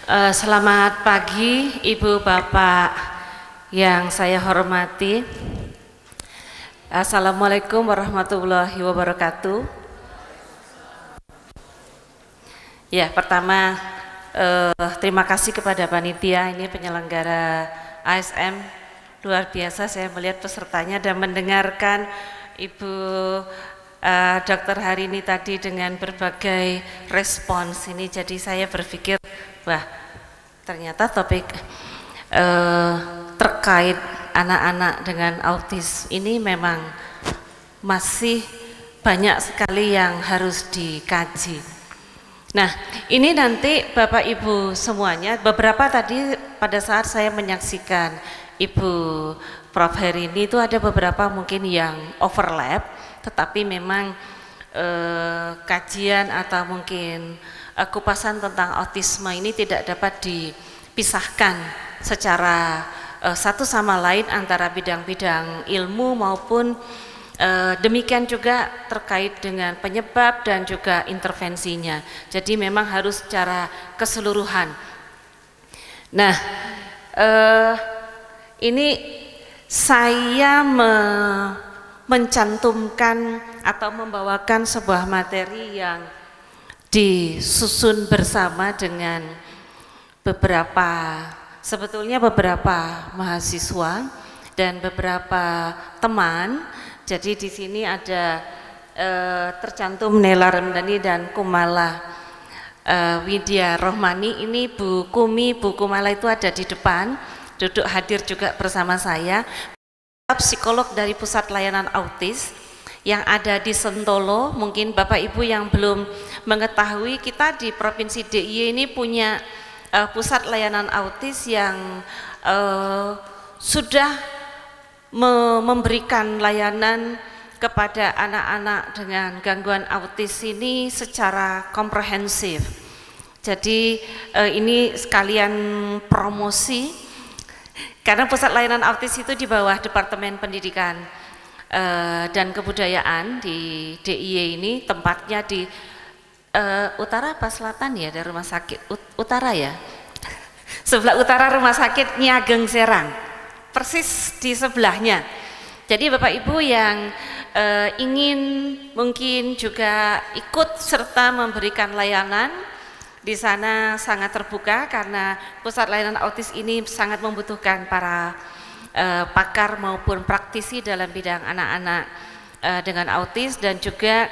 Selamat pagi Ibu Bapak yang saya hormati. Assalamualaikum warahmatullahi wabarakatuh. Ya, pertama terima kasih kepada panitia ini penyelenggara ASM. Luar biasa saya melihat pesertanya dan mendengarkan Ibu Dokter hari ini tadi dengan berbagai respons ini, jadi saya berpikir wah ternyata topik terkait anak-anak dengan autis ini memang masih banyak sekali yang harus dikaji. Nah, ini nanti Bapak Ibu semuanya, beberapa tadi pada saat saya menyaksikan Ibu Prof Herini itu ada beberapa mungkin yang overlap, tetapi memang kajian atau mungkin kupasan tentang autisme ini tidak dapat dipisahkan secara satu sama lain antara bidang-bidang ilmu maupun demikian juga terkait dengan penyebab dan juga intervensinya. Jadi memang harus secara keseluruhan. Nah, ini saya mencantumkan atau membawakan sebuah materi yang disusun bersama dengan sebetulnya beberapa mahasiswa dan beberapa teman. Jadi di sini ada tercantum Nela Ramdhani dan Kumala Widya Rohmani. Ini Bu Kumi, Bu Kumala itu ada di depan, duduk hadir juga bersama saya. Psikolog dari Pusat Layanan Autis yang ada di Sentolo. Mungkin Bapak Ibu yang belum mengetahui, kita di Provinsi DIY ini punya pusat layanan autis yang sudah memberikan layanan kepada anak-anak dengan gangguan autis ini secara komprehensif. Jadi ini sekalian promosi, karena pusat layanan autis itu di bawah Departemen Pendidikan dan Kebudayaan di DIY ini, tempatnya di utara apa selatan ya, dari rumah sakit utara ya, sebelah utara rumah sakit Nyageng Serang, persis di sebelahnya. Jadi Bapak Ibu yang ingin mungkin juga ikut serta memberikan layanan di sana sangat terbuka, karena pusat layanan autis ini sangat membutuhkan para pakar maupun praktisi dalam bidang anak-anak dengan autis. Dan juga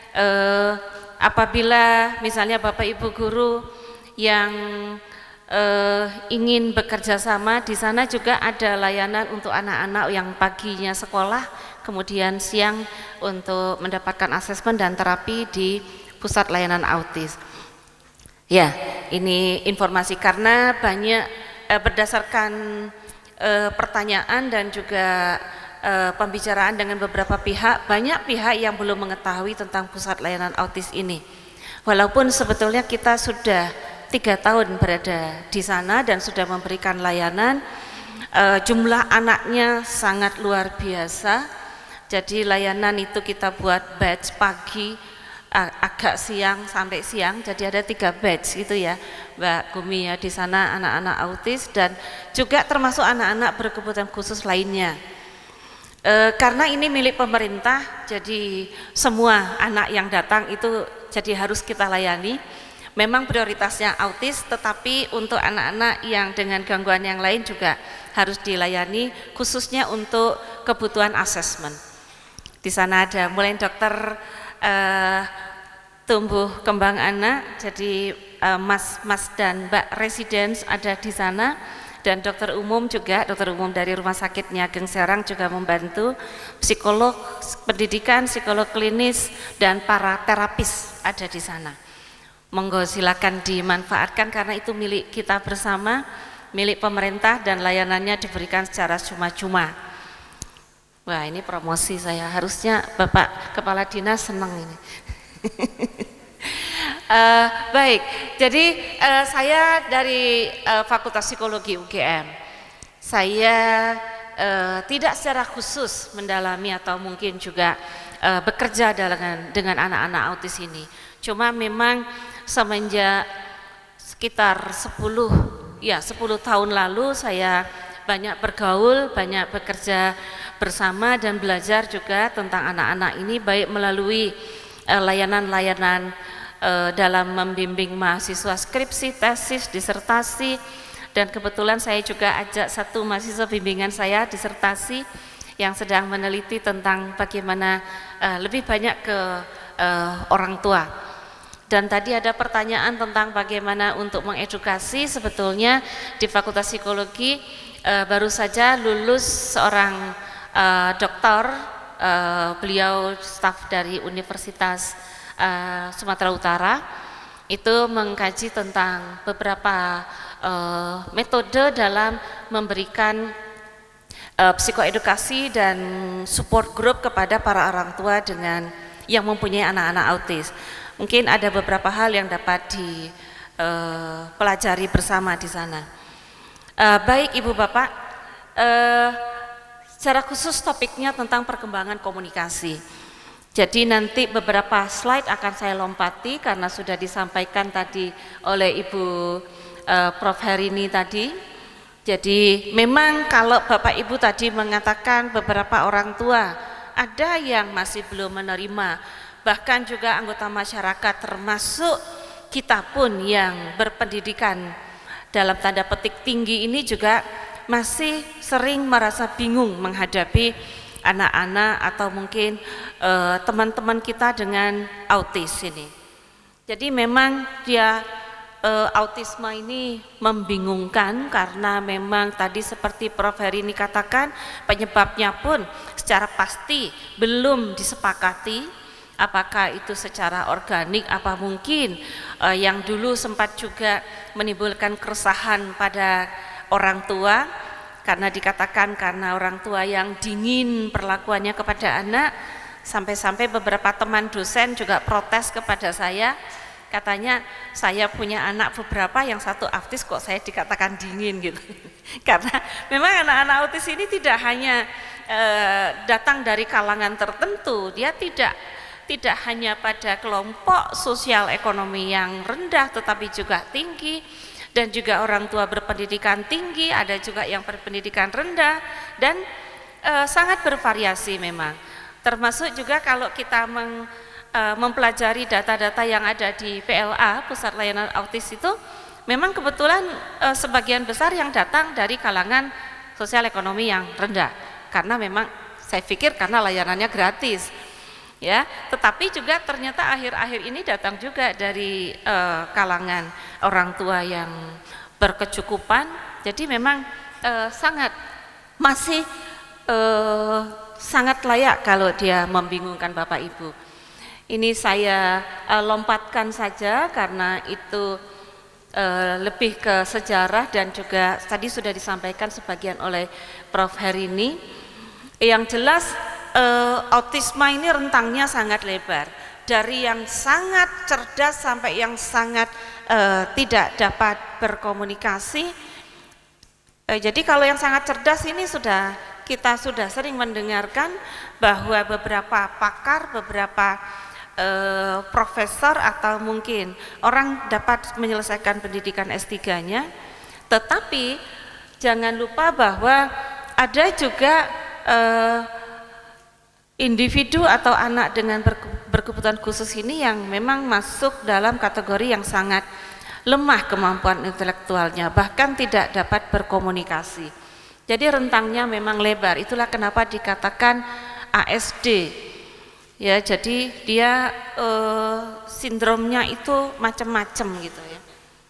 apabila misalnya Bapak Ibu guru yang ingin bekerja sama, di sana juga ada layanan untuk anak-anak yang paginya sekolah, kemudian siang untuk mendapatkan asesmen dan terapi di pusat layanan autis. Ya, ini informasi karena banyak berdasarkan pertanyaan dan juga pembicaraan dengan beberapa pihak, banyak pihak yang belum mengetahui tentang pusat layanan autis ini. Walaupun sebetulnya kita sudah 3 tahun berada di sana dan sudah memberikan layanan, jumlah anaknya sangat luar biasa. Jadi layanan itu kita buat batch pagi, agak siang sampai siang, jadi ada 3 batch gitu ya Mbak Gumi ya, di sana anak-anak autis dan juga termasuk anak-anak berkebutuhan khusus lainnya. Karena ini milik pemerintah, jadi semua anak yang datang itu jadi harus kita layani. Memang prioritasnya autis, tetapi untuk anak-anak yang dengan gangguan yang lain juga harus dilayani, khususnya untuk kebutuhan asesmen. Di sana ada mulai dokter tumbuh kembang anak, jadi Mas dan Mbak Residence ada di sana, dan dokter umum juga, dokter umum dari Rumah Sakit Nyageng Serang juga membantu, psikolog pendidikan, psikolog klinis, dan para terapis ada di sana. Monggo silakan dimanfaatkan karena itu milik kita bersama, milik pemerintah, dan layanannya diberikan secara cuma-cuma. Wah, ini promosi saya, harusnya Bapak Kepala Dinas senang ini. Baik, jadi saya dari Fakultas Psikologi UGM. Saya tidak secara khusus mendalami atau mungkin juga bekerja dengan anak-anak autis ini. Cuma memang semenjak sekitar 10 tahun lalu saya banyak bergaul, banyak bekerja bersama dan belajar juga tentang anak-anak ini, baik melalui layanan-layanan dalam membimbing mahasiswa skripsi, tesis, disertasi, dan kebetulan saya juga ajak satu mahasiswa bimbingan saya disertasi yang sedang meneliti tentang bagaimana lebih banyak ke orang tua. Dan tadi ada pertanyaan tentang bagaimana untuk mengedukasi. Sebetulnya di Fakultas Psikologi baru saja lulus seorang doktor, beliau staf dari Universitas Sumatera Utara, itu mengkaji tentang beberapa metode dalam memberikan psikoedukasi dan support group kepada para orang tua dengan yang mempunyai anak-anak autis. Mungkin ada beberapa hal yang dapat dipelajari bersama di sana. Baik Ibu Bapak, secara khusus topiknya tentang perkembangan komunikasi. Jadi nanti beberapa slide akan saya lompati karena sudah disampaikan tadi oleh Ibu Prof. Herini tadi. Jadi memang kalau Bapak Ibu tadi mengatakan beberapa orang tua ada yang masih belum menerima, bahkan juga anggota masyarakat termasuk kita pun yang berpendidikan dalam tanda petik tinggi ini juga masih sering merasa bingung menghadapi anak-anak atau mungkin teman-teman kita dengan autis ini. Jadi memang dia autisme ini membingungkan karena memang tadi seperti Prof. Herini katakan penyebabnya pun secara pasti belum disepakati. Apakah itu secara organik, apa mungkin yang dulu sempat juga menimbulkan keresahan pada orang tua karena dikatakan karena orang tua yang dingin perlakuannya kepada anak, sampai-sampai beberapa teman dosen juga protes kepada saya, katanya saya punya anak beberapa yang satu autis kok saya dikatakan dingin gitu. Karena memang anak-anak autis ini tidak hanya datang dari kalangan tertentu, dia tidak hanya pada kelompok sosial ekonomi yang rendah tetapi juga tinggi, dan juga orang tua berpendidikan tinggi, ada juga yang berpendidikan rendah, dan sangat bervariasi memang. Termasuk juga kalau kita mempelajari data-data yang ada di PLA, Pusat Layanan Autis itu, memang kebetulan sebagian besar yang datang dari kalangan sosial ekonomi yang rendah, karena memang saya pikir karena layanannya gratis. Ya, tetapi juga ternyata akhir-akhir ini datang juga dari kalangan orang tua yang berkecukupan. Jadi memang masih sangat layak kalau dia membingungkan Bapak Ibu. Ini saya lompatkan saja karena itu lebih ke sejarah dan juga tadi sudah disampaikan sebagian oleh Prof. Herini. Yang jelas autisme ini rentangnya sangat lebar, dari yang sangat cerdas sampai yang sangat tidak dapat berkomunikasi. Jadi kalau yang sangat cerdas ini kita sudah sering mendengarkan bahwa beberapa pakar, beberapa profesor atau mungkin orang dapat menyelesaikan pendidikan S3-nya, tetapi jangan lupa bahwa ada juga individu atau anak dengan berkebutuhan khusus ini yang memang masuk dalam kategori yang sangat lemah kemampuan intelektualnya, bahkan tidak dapat berkomunikasi. Jadi rentangnya memang lebar, itulah kenapa dikatakan ASD. Ya, jadi dia sindromnya itu macam-macam gitu ya.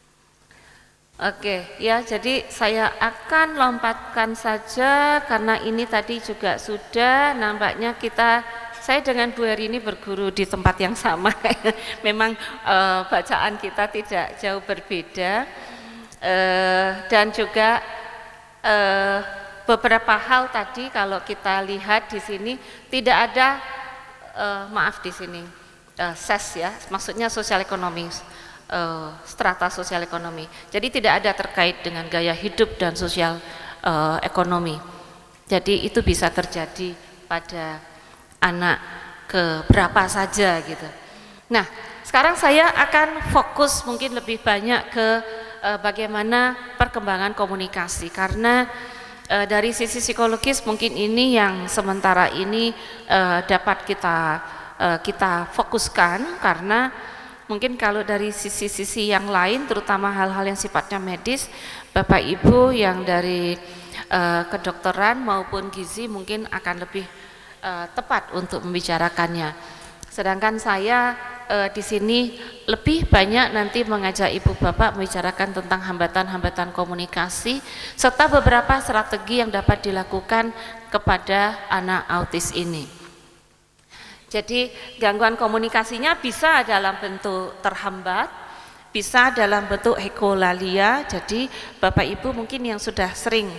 Oke, ya, jadi saya akan lompatkan saja karena ini tadi juga sudah nampaknya saya dengan Bu Herini berguru di tempat yang sama. Memang bacaan kita tidak jauh berbeda, dan juga beberapa hal tadi kalau kita lihat di sini tidak ada maaf di sini SES ya, maksudnya sosial ekonomi. Strata sosial ekonomi. Jadi tidak ada terkait dengan gaya hidup dan sosial ekonomi. Jadi itu bisa terjadi pada anak keberapa saja gitu. Nah, sekarang saya akan fokus mungkin lebih banyak ke bagaimana perkembangan komunikasi, karena dari sisi psikologis mungkin ini yang sementara ini dapat kita fokuskan, karena mungkin kalau dari sisi-sisi yang lain terutama hal-hal yang sifatnya medis, Bapak Ibu yang dari kedokteran maupun gizi mungkin akan lebih tepat untuk membicarakannya. Sedangkan saya di sini lebih banyak nanti mengajak Ibu Bapak membicarakan tentang hambatan-hambatan komunikasi serta beberapa strategi yang dapat dilakukan kepada anak autis ini. Jadi gangguan komunikasinya bisa dalam bentuk terhambat, bisa dalam bentuk ekolalia. Jadi Bapak Ibu mungkin yang sudah sering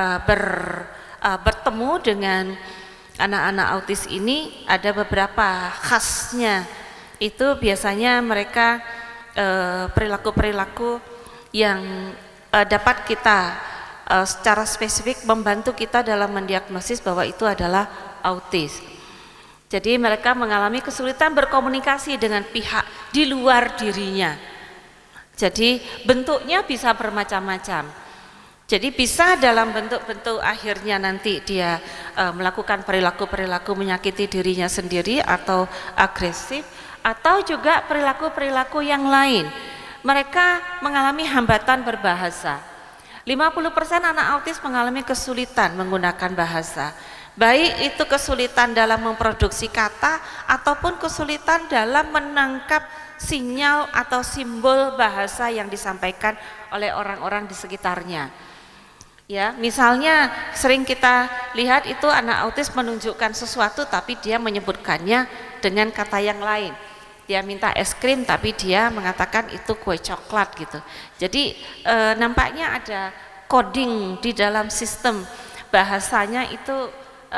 bertemu dengan anak-anak autis ini, ada beberapa khasnya. Itu biasanya mereka perilaku-perilaku yang dapat kita secara spesifik membantu kita dalam mendiagnosis bahwa itu adalah autis. Jadi mereka mengalami kesulitan berkomunikasi dengan pihak di luar dirinya. Jadi bentuknya bisa bermacam-macam. Jadi bisa dalam bentuk-bentuk akhirnya nanti dia melakukan perilaku-perilaku menyakiti dirinya sendiri atau agresif, atau juga perilaku-perilaku yang lain. Mereka mengalami hambatan berbahasa. 50% anak autis mengalami kesulitan menggunakan bahasa. Baik itu kesulitan dalam memproduksi kata ataupun kesulitan dalam menangkap sinyal atau simbol bahasa yang disampaikan oleh orang-orang di sekitarnya. Ya, misalnya sering kita lihat itu anak autis menunjukkan sesuatu tapi dia menyebutkannya dengan kata yang lain. Dia minta es krim tapi dia mengatakan itu kue coklat gitu. Jadi nampaknya ada coding di dalam sistem bahasanya itu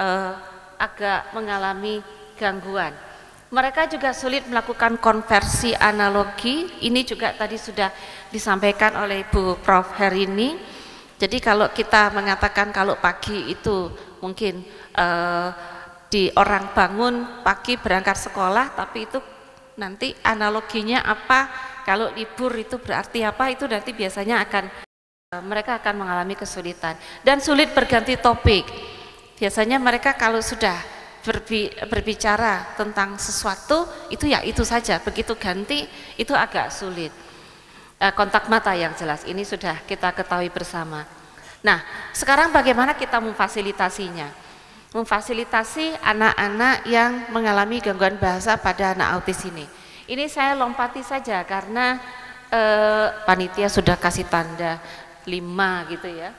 agak mengalami gangguan. Mereka juga sulit melakukan konversi analogi. Ini juga tadi sudah disampaikan oleh Bu Prof. Herini. Jadi kalau kita mengatakan kalau pagi itu mungkin di orang bangun pagi berangkat sekolah, tapi itu nanti analoginya apa, kalau libur itu berarti apa, itu nanti biasanya mereka akan mengalami kesulitan dan sulit berganti topik. Biasanya mereka kalau sudah berbicara tentang sesuatu itu ya itu saja, begitu ganti itu agak sulit. Kontak mata yang jelas ini sudah kita ketahui bersama. Nah, sekarang bagaimana kita memfasilitasinya? Memfasilitasi anak-anak yang mengalami gangguan bahasa pada anak autis ini. Ini saya lompati saja karena panitia sudah kasih tanda 5 gitu ya.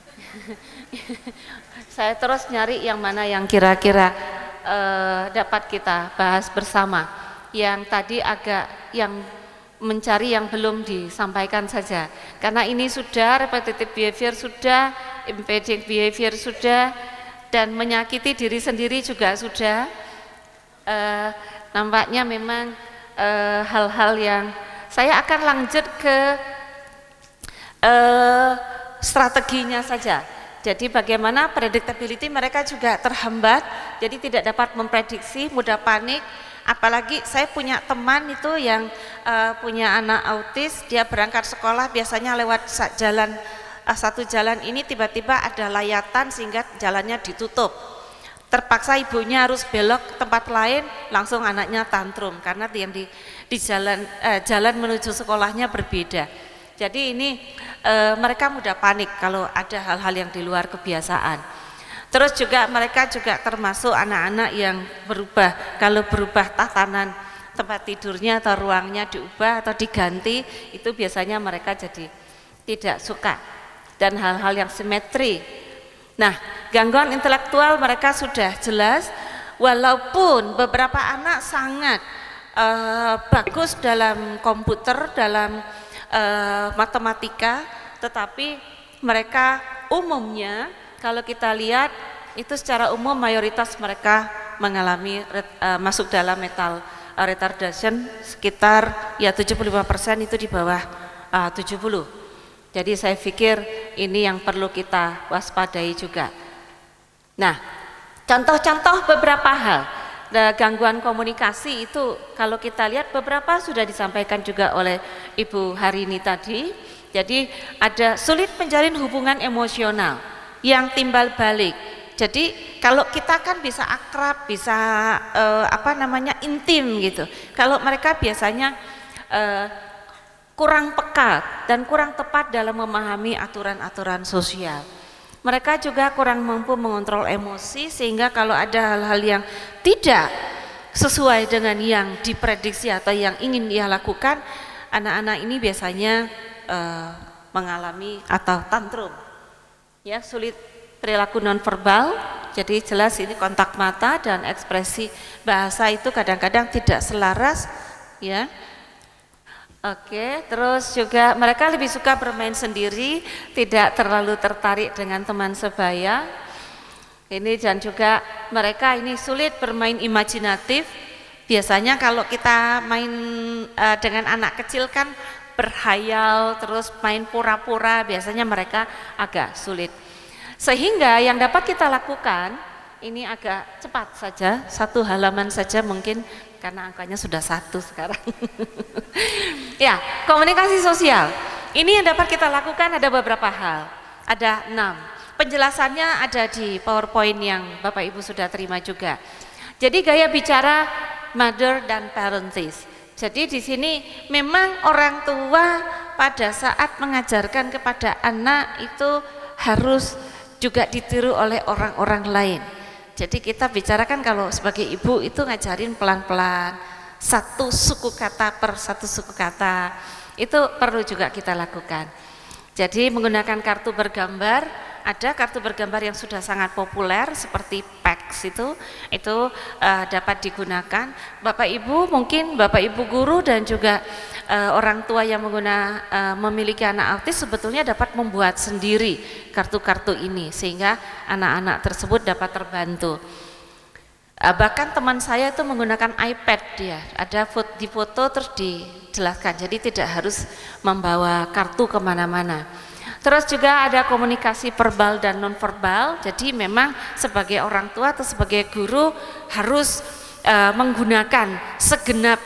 Saya terus nyari yang mana yang kira-kira dapat kita bahas bersama. Yang tadi yang mencari yang belum disampaikan saja. Karena ini sudah repetitive behavior sudah, impeding behavior sudah, dan menyakiti diri sendiri juga sudah. Nampaknya memang hal-hal yang saya akan lanjut ke strateginya saja. Jadi bagaimana predictability mereka juga terhambat, jadi tidak dapat memprediksi, mudah panik. Apalagi saya punya teman itu yang punya anak autis, dia berangkat sekolah biasanya lewat satu jalan ini tiba-tiba ada layatan sehingga jalannya ditutup. Terpaksa ibunya harus belok ke tempat lain, langsung anaknya tantrum karena yang di jalan menuju sekolahnya berbeda. Jadi ini mereka mudah panik kalau ada hal-hal yang di luar kebiasaan. Terus juga mereka juga termasuk anak-anak yang kalau berubah tatanan tempat tidurnya atau ruangnya diubah atau diganti, itu biasanya mereka jadi tidak suka, dan hal-hal yang simetri. Nah, gangguan intelektual mereka sudah jelas, walaupun beberapa anak sangat bagus dalam komputer, dalam matematika, tetapi mereka umumnya kalau kita lihat itu secara umum mayoritas mereka mengalami masuk dalam mental retardation sekitar ya 75% itu di bawah 70. Jadi saya pikir ini yang perlu kita waspadai juga. Nah, contoh-contoh beberapa hal gangguan komunikasi itu kalau kita lihat beberapa sudah disampaikan juga oleh Ibu Harini tadi. Jadi ada sulit menjalin hubungan emosional yang timbal balik. Jadi kalau kita kan bisa akrab, bisa intim gitu. Kalau mereka biasanya kurang peka dan kurang tepat dalam memahami aturan-aturan sosial. Mereka juga kurang mampu mengontrol emosi, sehingga kalau ada hal-hal yang tidak sesuai dengan yang diprediksi atau yang ingin ia lakukan, anak-anak ini biasanya mengalami atau tantrum, ya, sulit perilaku nonverbal. Jadi jelas ini kontak mata dan ekspresi bahasa itu kadang-kadang tidak selaras, ya. Oke, terus juga mereka lebih suka bermain sendiri, tidak terlalu tertarik dengan teman sebaya. Ini dan juga mereka ini sulit bermain imajinatif. Biasanya kalau kita main dengan anak kecil kan berhayal, terus main pura-pura, biasanya mereka agak sulit. Sehingga yang dapat kita lakukan ini agak cepat saja, 1 halaman saja mungkin, karena angkanya sudah 1 sekarang. Ya, komunikasi sosial. Ini yang dapat kita lakukan ada beberapa hal. Ada 6. Penjelasannya ada di PowerPoint yang Bapak Ibu sudah terima juga. Jadi gaya bicara mother dan parentis. Jadi di sini memang orang tua pada saat mengajarkan kepada anak itu harus juga ditiru oleh orang-orang lain. Jadi kita bicarakan kalau sebagai ibu itu ngajarin pelan-pelan, 1 suku kata per 1 suku kata, itu perlu juga kita lakukan. Jadi menggunakan kartu bergambar, ada kartu bergambar yang sudah sangat populer seperti PAX itu dapat digunakan. Bapak Ibu mungkin Bapak Ibu guru dan juga orang tua yang memiliki anak autis sebetulnya dapat membuat sendiri kartu-kartu ini sehingga anak-anak tersebut dapat terbantu. Bahkan teman saya itu menggunakan iPad, dia ada di foto terus dijelaskan, jadi tidak harus membawa kartu kemana-mana. Terus juga ada komunikasi verbal dan nonverbal. Jadi memang sebagai orang tua atau sebagai guru harus menggunakan segenap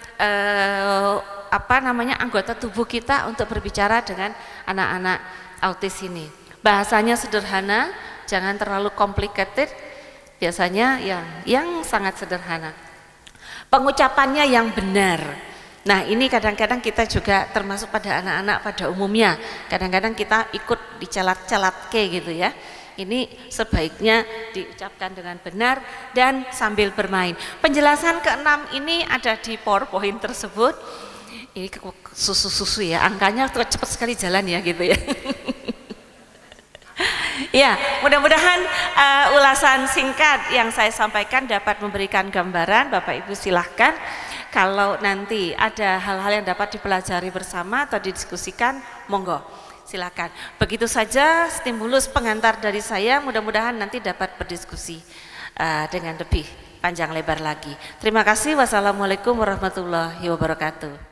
anggota tubuh kita untuk berbicara dengan anak-anak autis ini. Bahasanya sederhana, jangan terlalu complicated. Biasanya yang sangat sederhana. Pengucapannya yang benar. Nah, ini kadang-kadang kita juga termasuk pada anak-anak pada umumnya. Kadang-kadang kita ikut dicelat-celat gitu ya. Ini sebaiknya diucapkan dengan benar dan sambil bermain. Penjelasan ke-6 ini ada di PowerPoint tersebut. Ini susu-susu ya, angkanya cepat sekali jalan ya gitu ya. Ya, mudah-mudahan ulasan singkat yang saya sampaikan dapat memberikan gambaran. Bapak Ibu silahkan kalau nanti ada hal-hal yang dapat dipelajari bersama atau didiskusikan, monggo silakan. Begitu saja stimulus pengantar dari saya, mudah-mudahan nanti dapat berdiskusi dengan lebih panjang lebar lagi. Terima kasih. Wassalamualaikum warahmatullahi wabarakatuh.